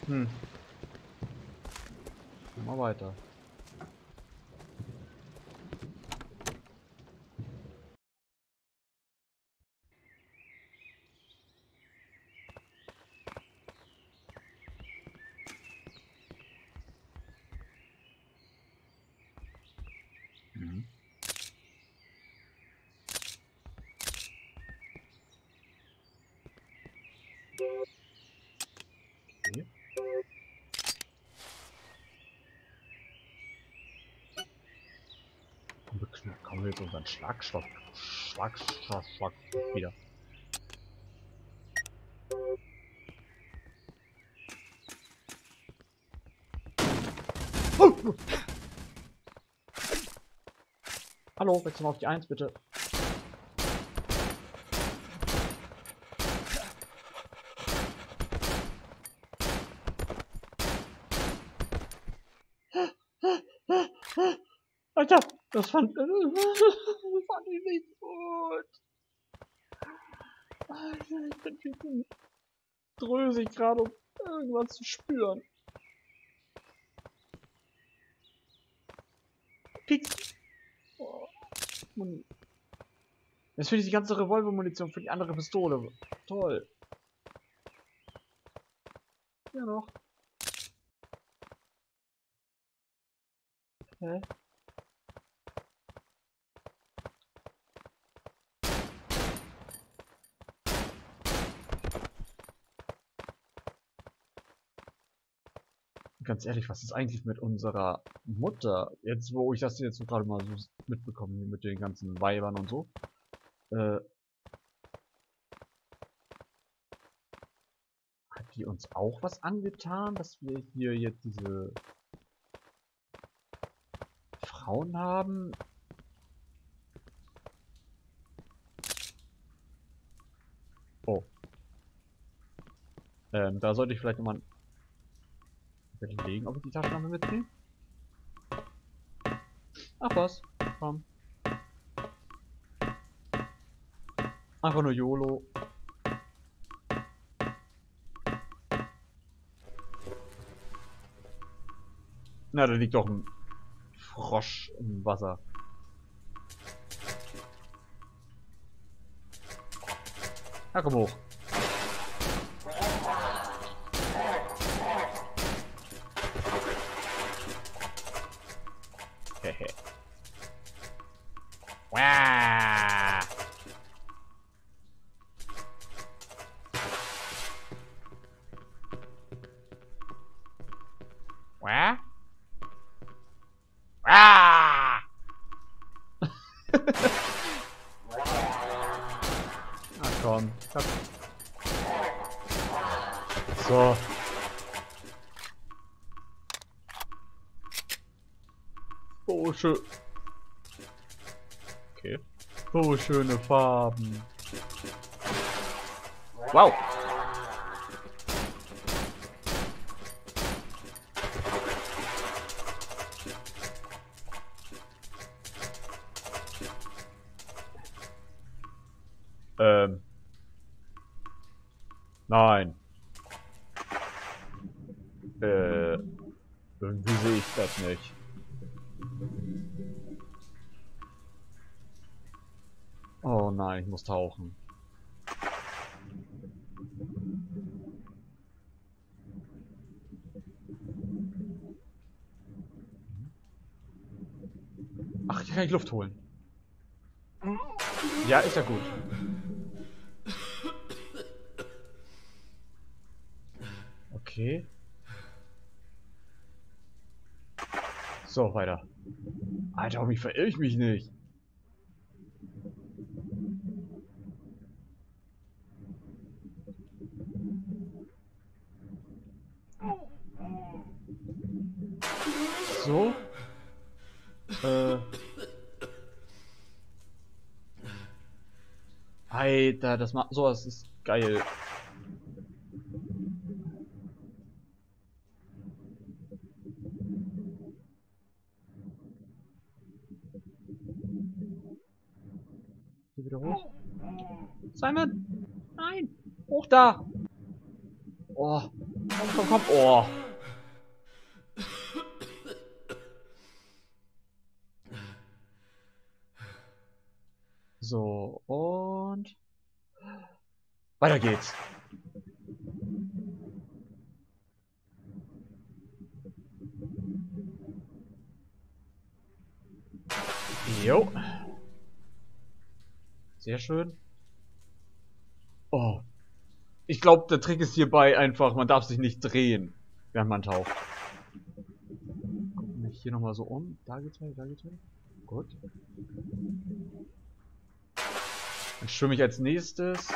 Hm. Mal weiter. Mhm. Okay. Kommen wir jetzt unseren Schlagstock wieder. Oh! Hallo, wechsel mal auf die 1, bitte. Alter, das fand ich nicht gut. Alter, ich bin viel zu drösig gerade, um irgendwas zu spüren. Pieks. Oh, Muni. Jetzt finde ich die ganze Revolvermunition für die andere Pistole. Toll. Ja noch. Hä? Ganz ehrlich, was ist eigentlich mit unserer Mutter? Jetzt, wo ich das jetzt so gerade mal so mitbekomme, mit den ganzen Weibern und so. Hat die uns auch was angetan, dass wir hier jetzt diese Frauen haben? Oh. Da sollte ich vielleicht nochmal überlegen, ob ich die Taschenlampe mitnehme. Ach was, komm. Einfach nur YOLO. Na, da liegt doch ein Frosch im Wasser. Ja, komm hoch. Hehe. Wah! Wah? Ah! Na komm. So. Oh, schön. Okay. So schöne Farben. Wow. Nein. Irgendwie sehe ich das nicht. Oh nein, ich muss tauchen. Ach, hier kann ich Luft holen. Ja, ist ja gut. Okay. So, weiter. Alter, hoffentlich verirre ich mich nicht. So. Alter, das macht sowas ist geil. Hier wieder hoch. Simon! Nein! Hoch da! Oh. Komm, komm, komm. Oh. So, und weiter geht's. Jo. Sehr schön. Oh. Ich glaube, der Trick ist hierbei einfach, man darf sich nicht drehen, während man taucht. Guck mich hier nochmal so um. Da geht's weiter, da geht's weiter. Gut. Dann schwimme ich als nächstes.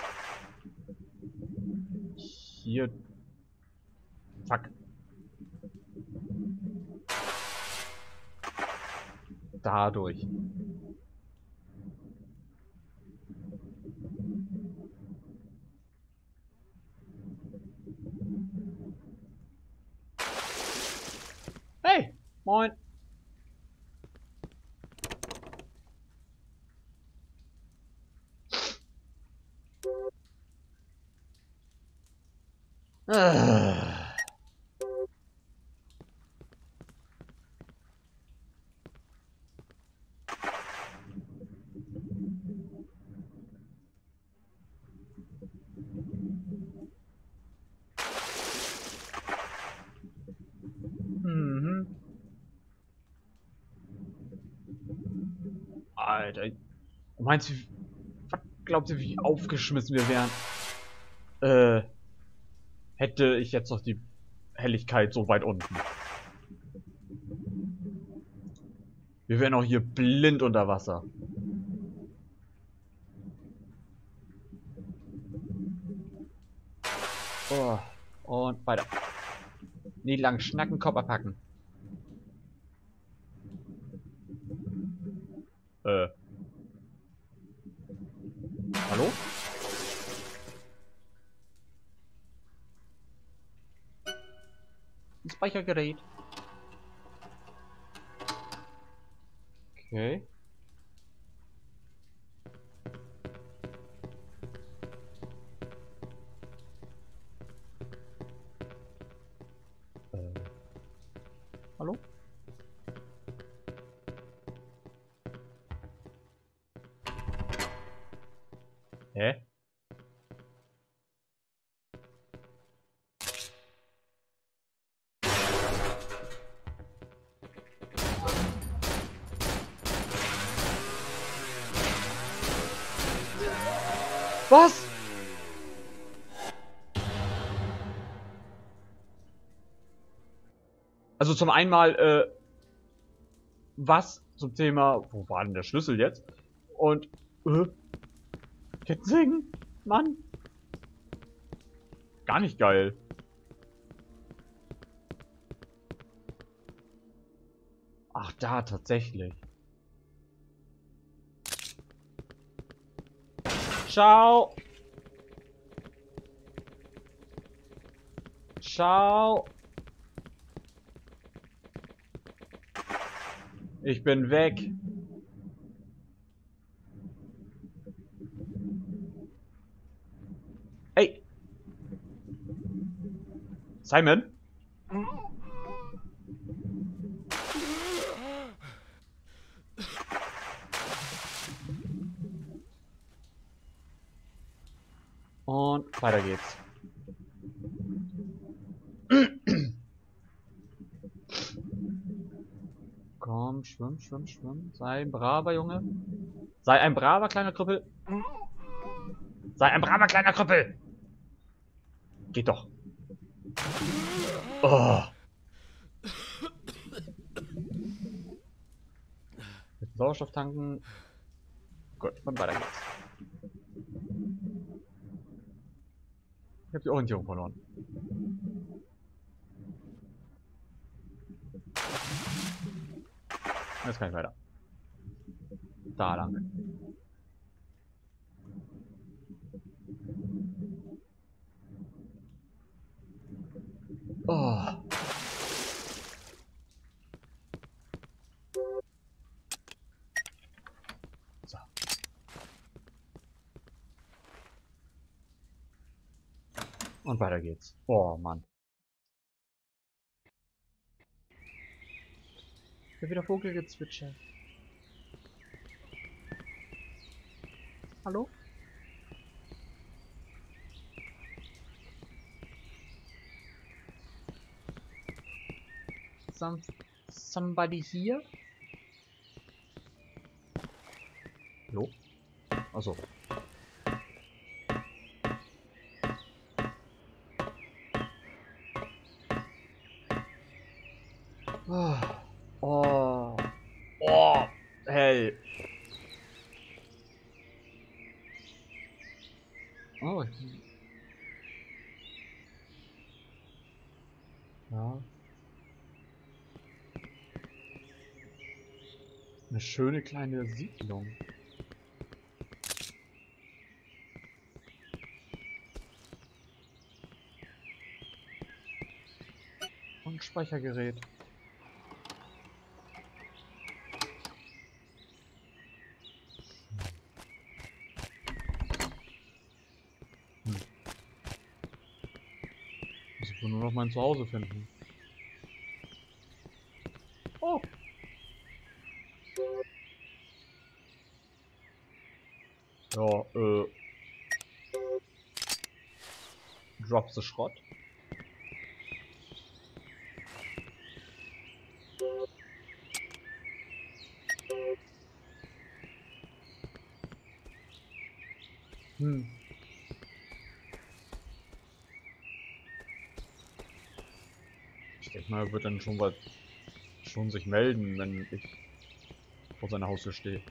Hier. Fuck. Dadurch. Hey! Moin! Ah. Mhm. Alter. Meinst du, was glaubt ihr, wie aufgeschmissen wir wären? Hätte ich jetzt noch die Helligkeit so weit unten. Wir wären auch hier blind unter Wasser. Oh. Und weiter. Nie lang schnacken, Kopf packen. Hallo? Ein Speichergerät. Okay. Hallo? Hä? Was? Also zum einen mal, was zum Thema, wo war denn der Schlüssel jetzt? Und, Kettensägen? Mann. Gar nicht geil. Ach, da, tatsächlich. Ciao. Ciao. Ich bin weg. Ey. Simon? Und weiter geht's. Komm, schwimm, schwimm, schwimm. Sei ein braver Junge. Sei ein braver kleiner Krüppel. Sei ein braver kleiner Krüppel. Geht doch. Oh. Mit Sauerstoff tanken. Gut, dann weiter geht's. Ich habe die Orientierung verloren. Jetzt kann ich weiter. Da lang. Oh. So. Und weiter geht's. Oh Mann. Ich hab wieder Vogelgezwitscher. Hallo? Somebody here? Jo. Also. Oh. Oh. Hell. Oh. Ja. Eine schöne kleine Siedlung. Und Speichergerät. Ich will nur noch mein Zuhause finden. Oh. Ja, Drop the Schrott. Ich denke mal, er wird dann schon sich melden, wenn ich vor seiner Haustür stehe.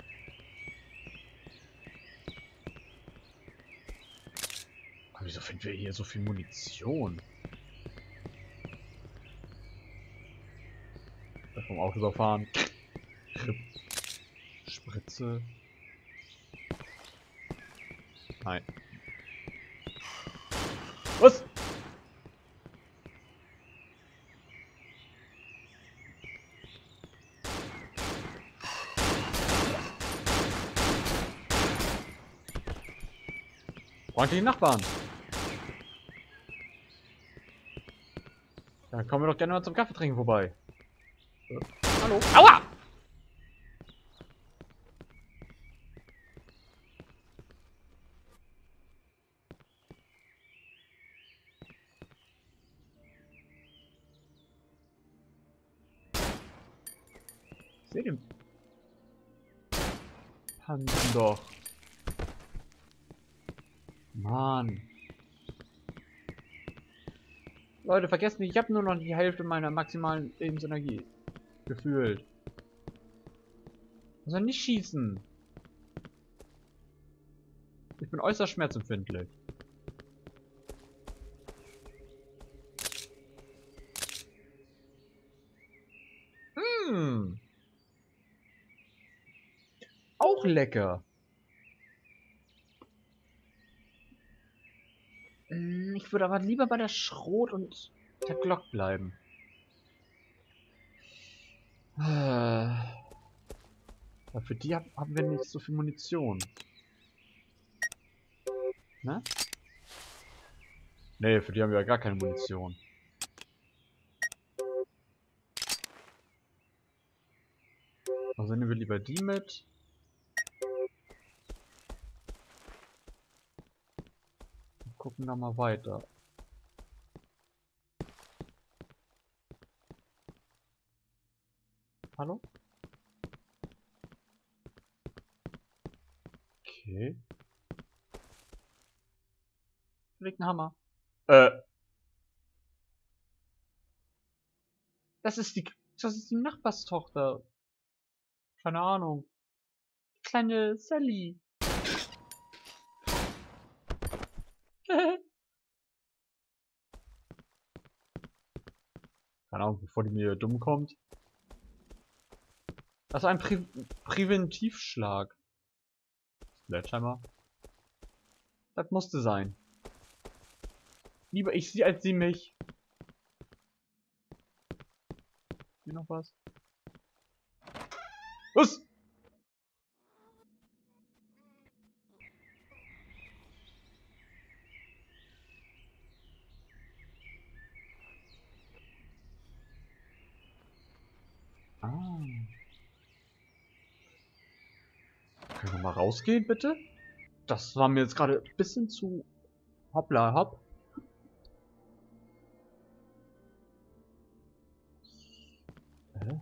Aber wieso finden wir hier so viel Munition? Vom Auto überfahren. Spritze. Nein. Was? Freundliche Nachbarn. Da kommen wir doch gerne mal zum Kaffee trinken vorbei. Hallo? Aua! Ich seh den Pansen doch. Mann. Leute, vergesst nicht, ich habe nur noch die Hälfte meiner maximalen Lebensenergie. Gefühlt. Also nicht schießen. Ich bin äußerst schmerzempfindlich. Hm. Auch lecker. Ich würde aber lieber bei der Schrot und der Glock bleiben. Ja, für die haben wir nicht so viel Munition. Ne? Ne, für die haben wir ja gar keine Munition. Also nehmen wir lieber die mit. Und gucken da mal weiter. Hallo? Okay. Liegt ein Hammer. Das ist die Nachbarstochter. Keine Ahnung. Kleine Sally. Keine Ahnung, bevor die mir dumm kommt. Das war ein Präventivschlag. Sledgehammer. Das musste sein. Lieber ich sie als sie mich. Hier noch was? Was? Ah. mal rausgehen, bitte? Das war mir jetzt gerade ein bisschen zu hoppla hopp. Hä?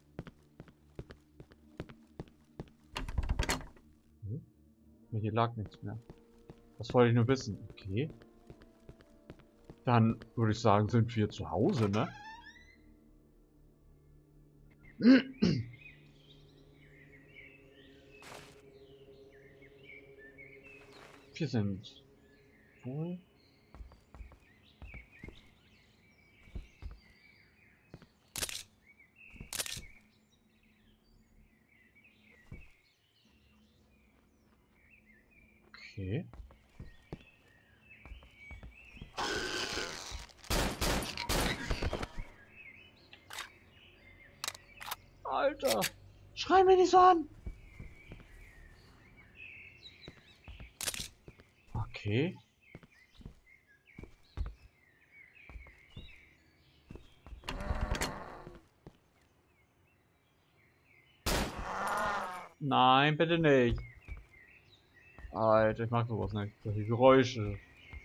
Nee, hier lag nichts mehr. Das wollte ich nur wissen. Okay. Dann würde ich sagen, sind wir zu Hause, ne? Wir sind wohl. Okay. Alter! Schrei mich nicht so an! Okay. Nein, bitte nicht. Alter, ich mag sowas nicht. Solche Geräusche.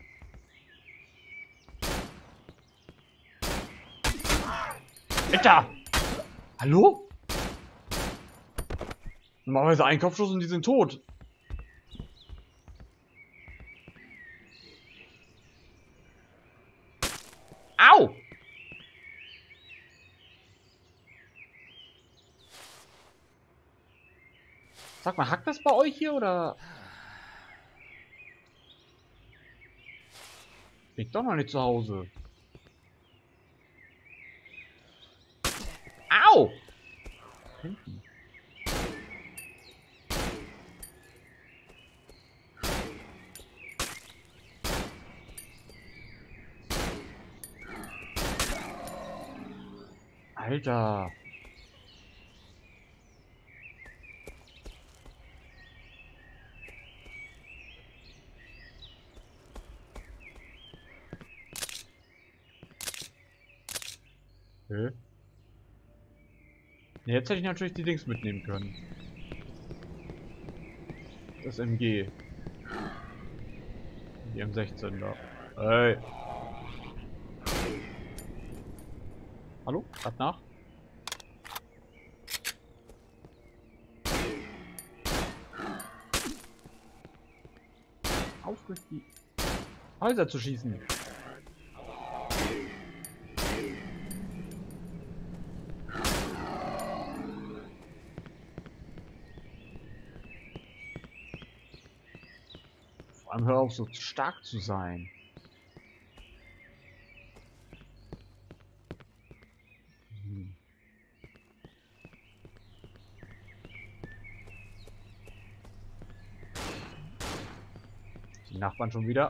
Alter! Hallo? Normalerweise ein Kopfschuss und die sind tot. Au! Sag mal, hackt das bei euch hier oder? Bin ich doch noch nicht zu Hause. Au! Hinten. Alter. Hä? Jetzt hätte ich natürlich die Dings mitnehmen können. Das MG. Die M16 da. Hey. Hallo? Grad nach? Auf durch die Häuser zu schießen. Vor allem hör auf, so stark zu sein. Die Nachbarn schon wieder.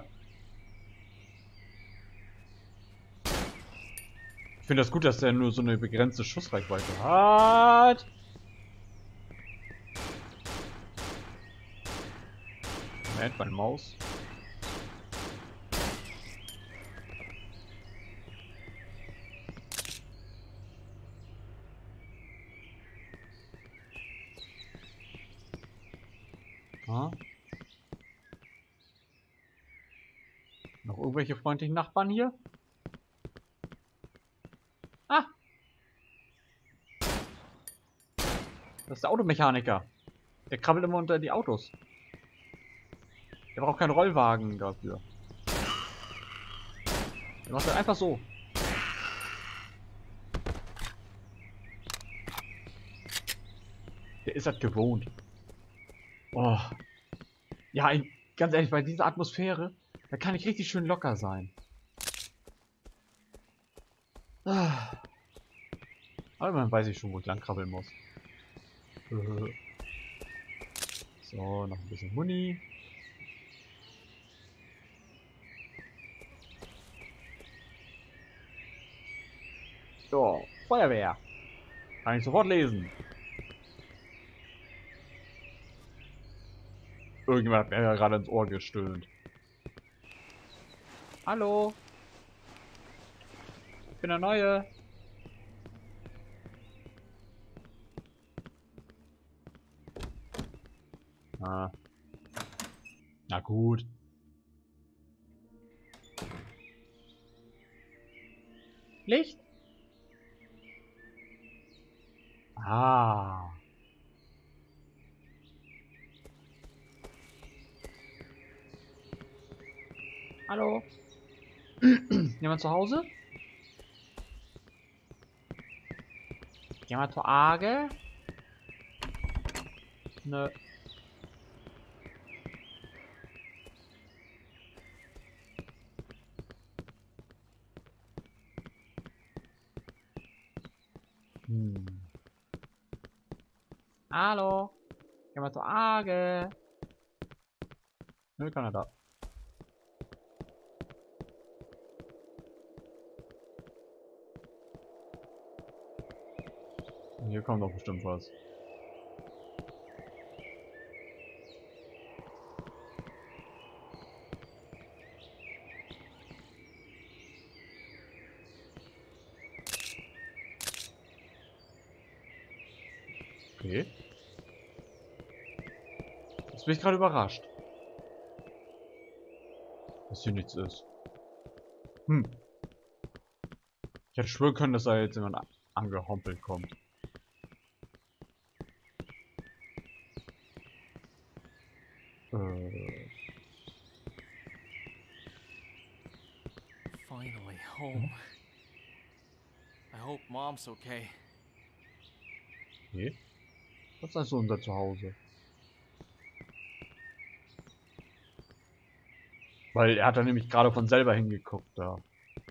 Ich finde das gut, dass der nur so eine begrenzte Schussreichweite hat. Moment, meine Maus. Ah. Noch irgendwelche freundlichen Nachbarn hier? Ah! Das ist der Automechaniker. Der krabbelt immer unter die Autos. Der braucht keinen Rollwagen dafür. Der macht das einfach so. Der ist das gewohnt. Oh. Ja, ganz ehrlich, bei dieser Atmosphäre, da kann ich richtig schön locker sein. Ah. Aber man weiß ich schon, wo ich lang krabbeln muss. So, noch ein bisschen Muni. So, Feuerwehr. Kann ich sofort lesen. Irgendjemand hat mir ja gerade ins Ohr gestöhnt. Hallo? Ich bin der Neue. Ah. Na gut. Licht? Ah. Hallo? Jemand zu Hause? Jemand zur Arge? Nö. Hm. Hallo? Jemand zur Arge? Nö, keiner da. Hier kommt doch bestimmt was. Okay. Jetzt bin ich gerade überrascht. Dass hier nichts ist. Hm. Ich hätte schwören können, dass da jetzt jemand angehompelt kommt. Finally home. I hope Mom's okay. Okay. Das ist also unser Zuhause. Weil er hat da nämlich gerade von selber hingeguckt da.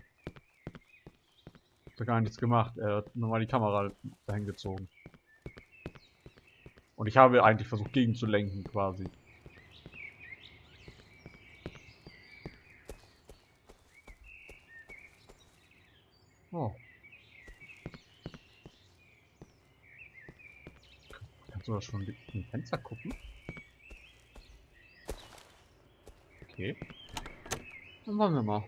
Hat gar nichts gemacht. Er hat nur mal die Kamera dahin gezogen. Und ich habe eigentlich versucht gegenzulenken quasi. Oh. Kannst du da schon im Fenster gucken? Okay. Dann wollen wir mal.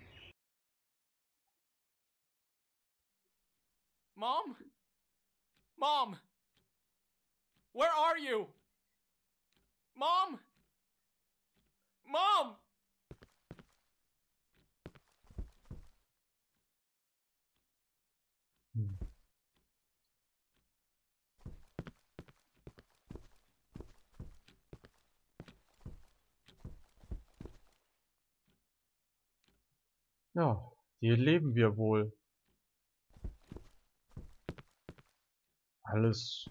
Mom? Mom! Where are you? Mom? Mom! Hm. Ja, hier leben wir wohl. Alles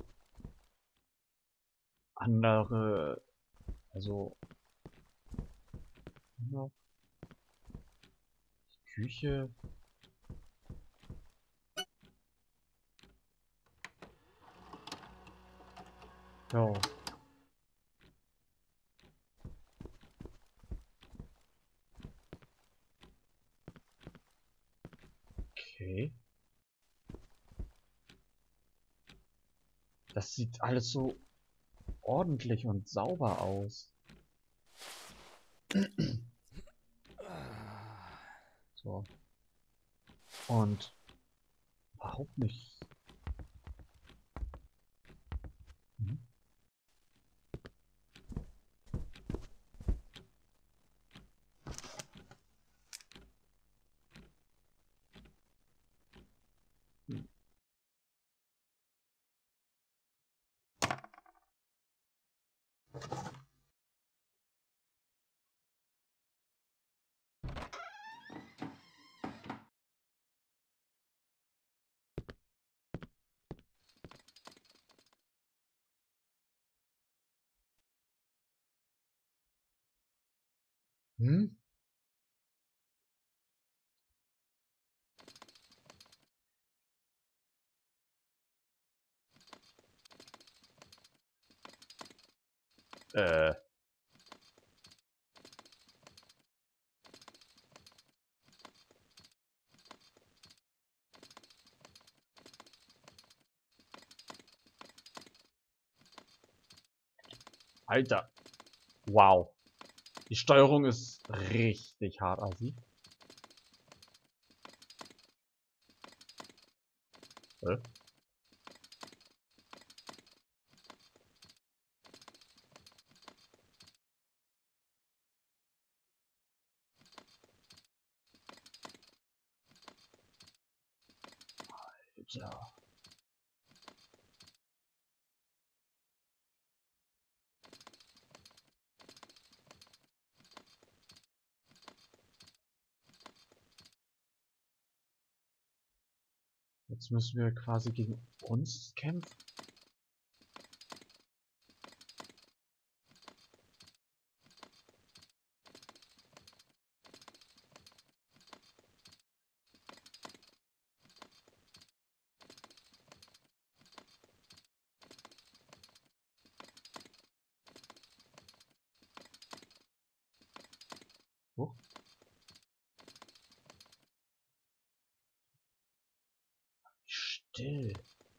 andere, also ja, Küche. Ja, okay. Das sieht alles so ordentlich und sauber aus. So. Und überhaupt nicht. Hm? Hm? Äh. Alter. Wow. Die Steuerung ist richtig hart, assi. Äh? Alter. Jetzt müssen wir quasi gegen uns kämpfen. Oh. Still.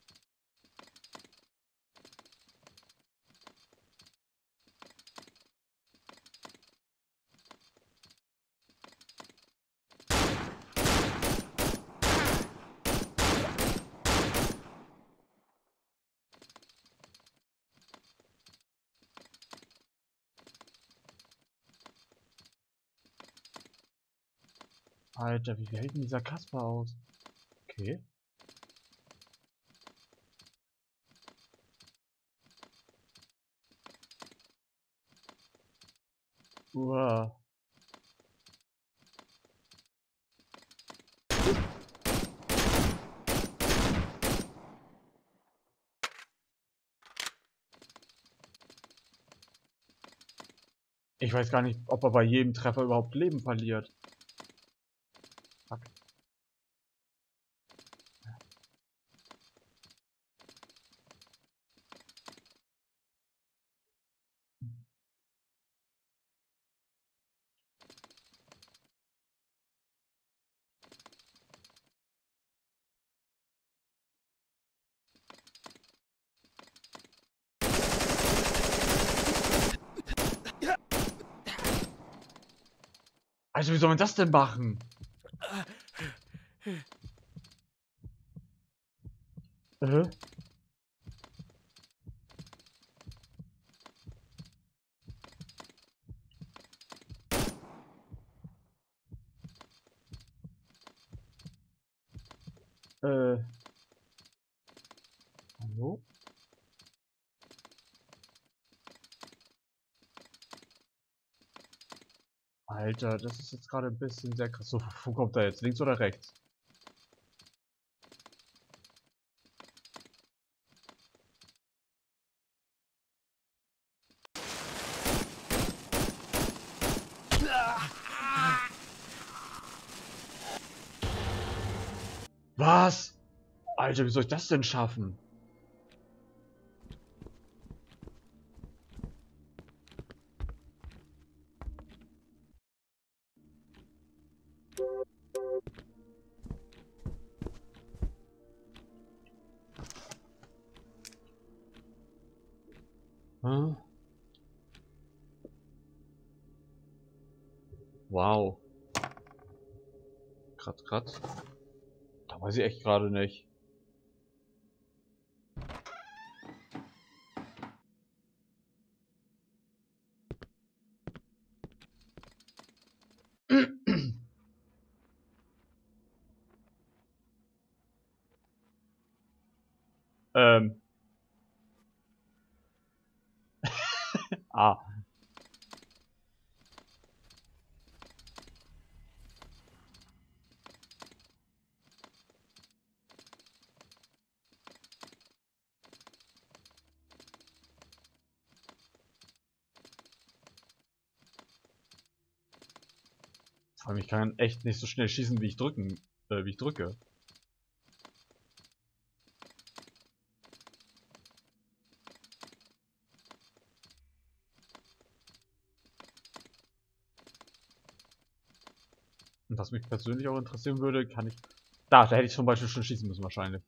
Alter, wie hält denn dieser Kasper aus? Okay. Uah. Ich weiß gar nicht, ob er bei jedem Treffer überhaupt Leben verliert. Fuck. Also wie soll man das denn machen? Äh? Hallo? Alter, das ist jetzt gerade ein bisschen sehr krass. So, wo kommt er jetzt? Links oder rechts? Was? Alter, wie soll ich das denn schaffen? Hm? Wow. Grad. Da weiß ich echt gerade nicht. Ähm. Ah. Vor allem, ich kann echt nicht so schnell schießen, wie ich drücke. Und was mich persönlich auch interessieren würde, kann ich... Da hätte ich zum Beispiel schon schießen müssen wahrscheinlich.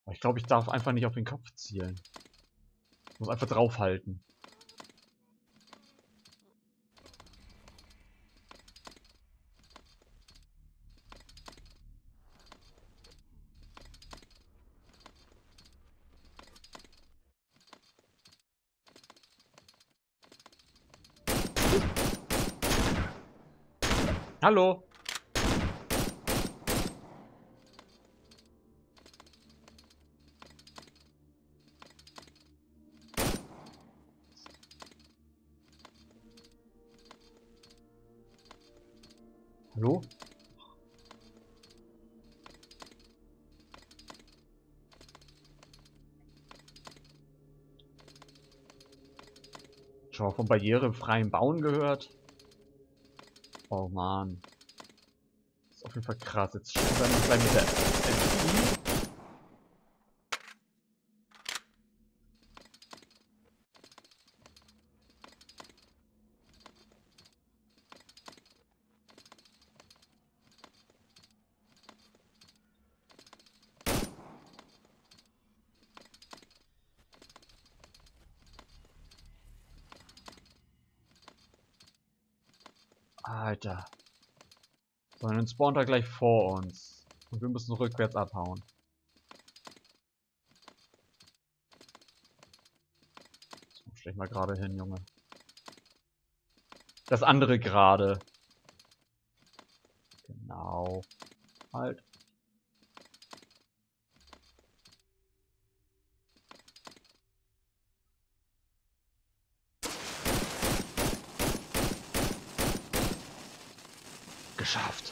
Ich glaube, ich darf einfach nicht auf den Kopf zielen. Ich muss einfach draufhalten. Hallo? Hallo? Schon mal von barrierefreiem Bauen gehört? Oh man. Das ist auf jeden Fall krass. Jetzt steht dann noch gleich mit der MI. Alter. So, dann spawnt er gleich vor uns. Und wir müssen rückwärts abhauen. So, stell ich mal gerade hin, Junge. Das andere gerade. Genau. Halt. Geschafft.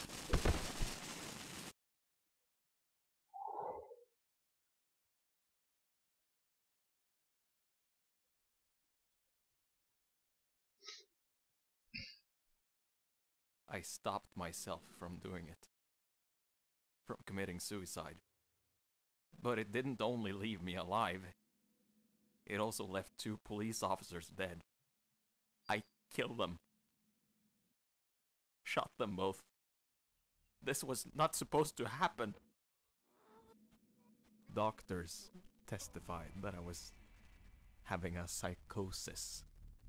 I stopped myself from doing it. From committing suicide. But it didn't only leave me alive. It also left 2 police officers dead. I killed them. Shot them both. This was not supposed to happen. Doctors testified that I was having a psychosis.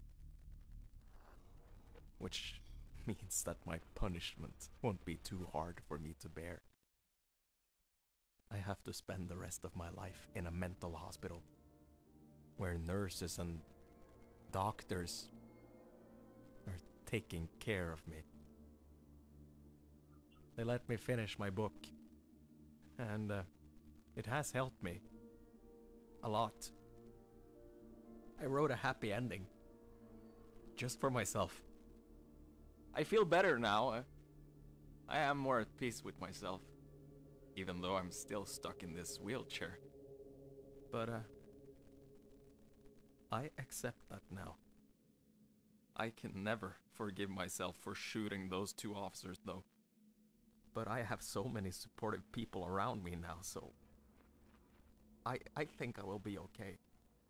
Which means that my punishment won't be too hard for me to bear. I have to spend the rest of my life in a mental hospital, where nurses and doctors are taking care of me. They let me finish my book, and it has helped me a lot. I wrote a happy ending, just for myself. I feel better now. I am more at peace with myself, even though I'm still stuck in this wheelchair. But I accept that now. I can never forgive myself for shooting those 2 officers, though. But I have so many supportive people around me now, so I think I will be okay.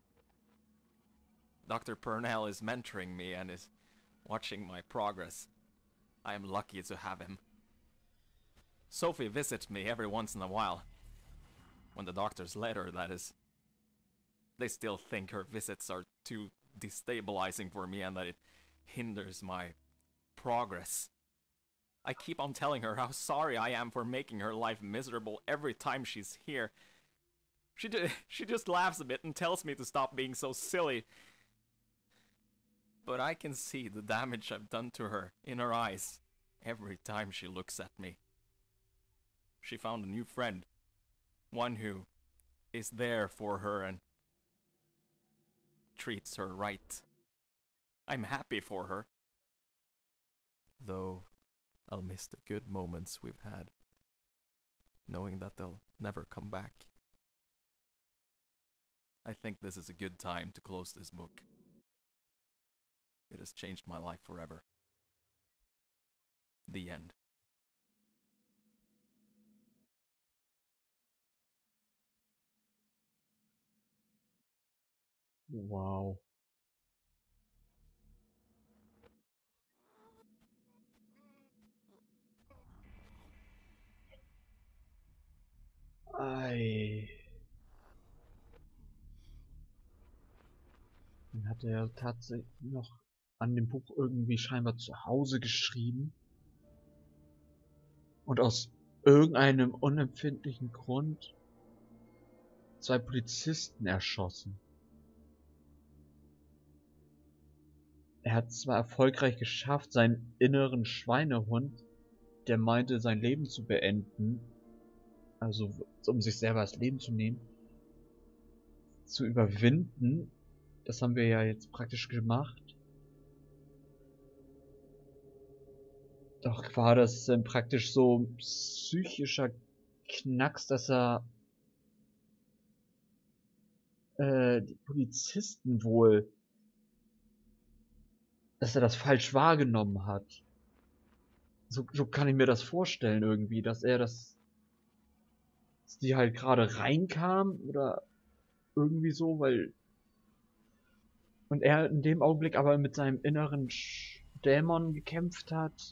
Dr. Purnell is mentoring me and is watching my progress. I am lucky to have him. Sophie visits me every once in a while. When the doctors let her, that is. They still think her visits are too destabilizing for me and that it hinders my progress. I keep on telling her how sorry I am for making her life miserable every time she's here. She just laughs a bit and tells me to stop being so silly. But I can see the damage I've done to her in her eyes every time she looks at me. She found a new friend, one who is there for her and treats her right. I'm happy for her. Though I'll miss the good moments we've had, knowing that they'll never come back. I think this is a good time to close this book. It has changed my life forever. The end. Wow. Ei. Dann hat er tatsächlich noch an dem Buch irgendwie scheinbar zu Hause geschrieben. Und aus irgendeinem unempfindlichen Grund 2 Polizisten erschossen. Er hat zwar erfolgreich geschafft, seinen inneren Schweinehund, der meinte, sein Leben zu beenden, also um sich selber das Leben zu nehmen, zu überwinden. Das haben wir ja jetzt praktisch gemacht. Doch war das dann praktisch so ein psychischer Knacks, dass er die Polizisten wohl, dass er das falsch wahrgenommen hat. So kann ich mir das vorstellen irgendwie, dass die halt gerade reinkam oder irgendwie so, weil und er in dem Augenblick aber mit seinem inneren Dämon gekämpft hat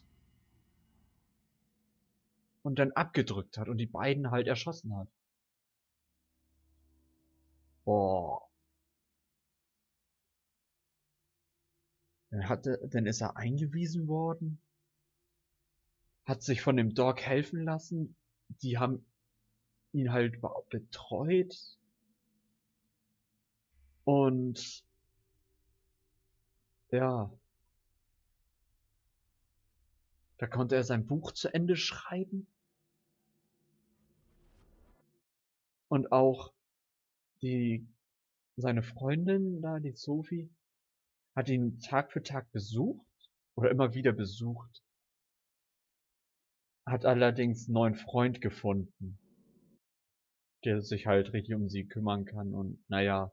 und dann abgedrückt hat und die beiden halt erschossen hat. Boah. Dann ist er eingewiesen worden, hat sich von dem Doc helfen lassen, die haben ihn halt betreut und ja, da konnte er sein Buch zu Ende schreiben und auch die seine Freundin da, die Sophie, hat ihn Tag für Tag besucht oder immer wieder besucht, hat allerdings einen neuen Freund gefunden, der sich halt richtig um sie kümmern kann und naja,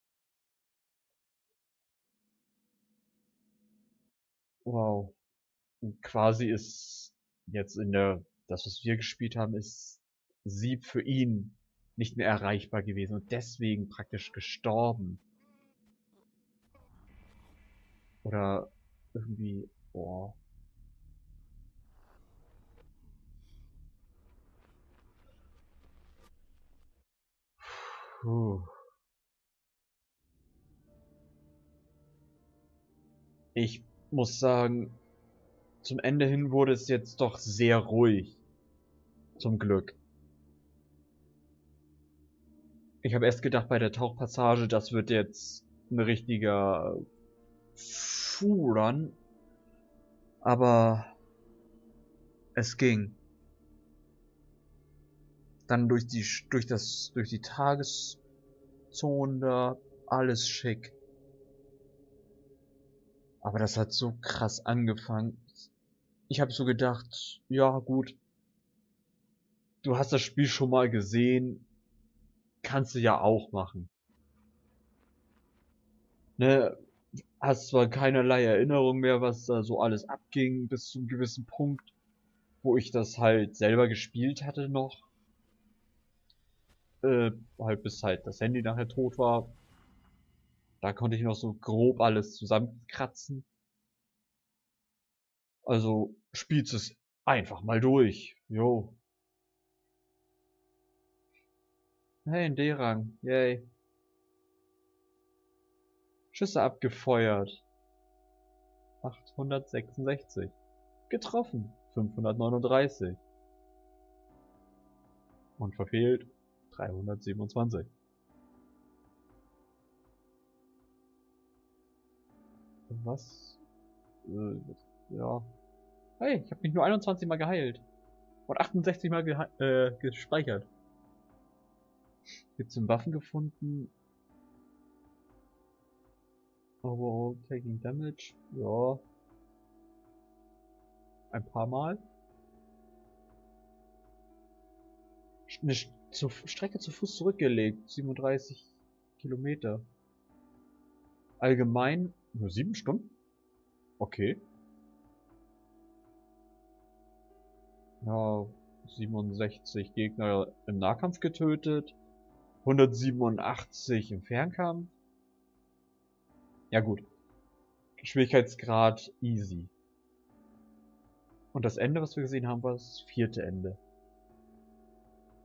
wow. Und quasi ist jetzt das was wir gespielt haben, ist sie für ihn nicht mehr erreichbar gewesen und deswegen praktisch gestorben. Oder irgendwie, boah. Puh. Ich muss sagen, zum Ende hin wurde es jetzt doch sehr ruhig. Zum Glück. Ich habe erst gedacht bei der Tauchpassage, das wird jetzt ein richtiger Fuhrun. Aber es ging. Dann durch die Tageszone da, alles schick. Aber das hat so krass angefangen. Ich habe so gedacht, ja gut, du hast das Spiel schon mal gesehen, kannst du ja auch machen. Ne, hast zwar keinerlei Erinnerung mehr, was da so alles abging, bis zu einem gewissen Punkt, wo ich das halt selber gespielt hatte noch. Halt bis halt das Handy nachher tot war. Da konnte ich noch so grob alles zusammenkratzen. Also spielst es einfach mal durch. Jo. Hey, ein D-Rang. Yay. Schüsse abgefeuert. 866. Getroffen. 539. Und verfehlt. 327. Was? Ja. Hey, ich habe mich nur 21 Mal geheilt. Und 68 Mal gespeichert. Gibt's Waffen gefunden? Overall taking damage. Ja. Ein paar Mal. Eine Strecke zu Fuß zurückgelegt. 37 Kilometer. Allgemein nur 7 Stunden? Okay. Ja, 67 Gegner im Nahkampf getötet. 187 im Fernkampf. Ja gut. Schwierigkeitsgrad easy. Und das Ende, was wir gesehen haben, war das 4. Ende.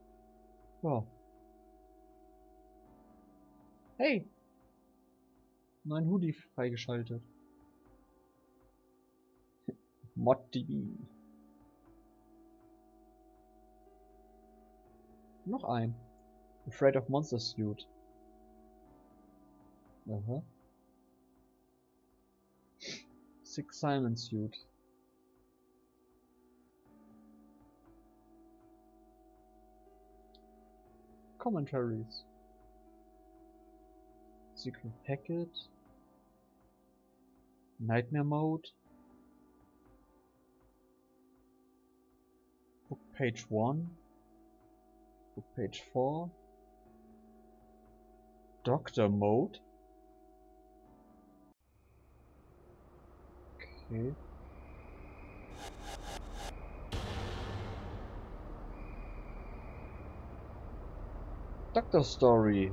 Ja. Hey! Neuen Hoodie freigeschaltet. ModDB. Noch ein. Afraid of Monster Suit. Aha. Six Simon Suit. Commentaries. Secret Packet. Nightmare Mode. Book Page 1. Book Page 4. Doctor Mode. Okay. Doctor Story.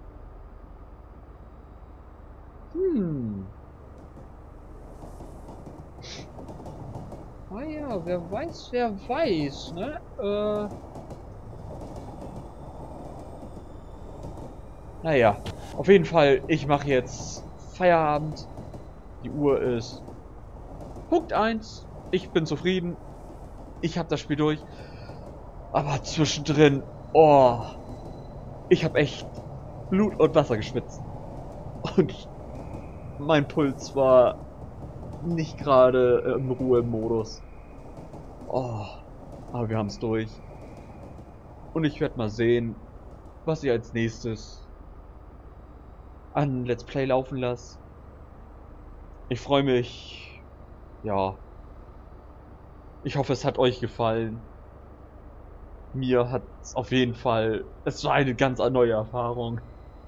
Ah ja, wer weiß, ne? Naja, auf jeden Fall, ich mache jetzt Feierabend. Die Uhr ist Punkt 1. Ich bin zufrieden. Ich habe das Spiel durch. Aber zwischendrin, oh, ich habe echt Blut und Wasser geschwitzt. Und mein Puls war nicht gerade im Ruhemodus. Oh, aber wir haben es durch. Und ich werde mal sehen, was ich als nächstes an Let's Play laufen lasse. Ich freue mich. Ja. Ich hoffe, es hat euch gefallen. Mir hat es auf jeden Fall. Es war eine ganz neue Erfahrung.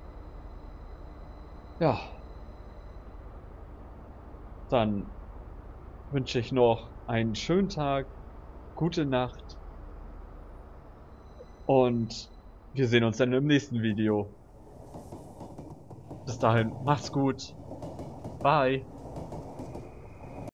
Ja. Dann wünsche ich noch einen schönen Tag, gute Nacht und wir sehen uns dann im nächsten Video. Bis dahin, macht's gut. Bye.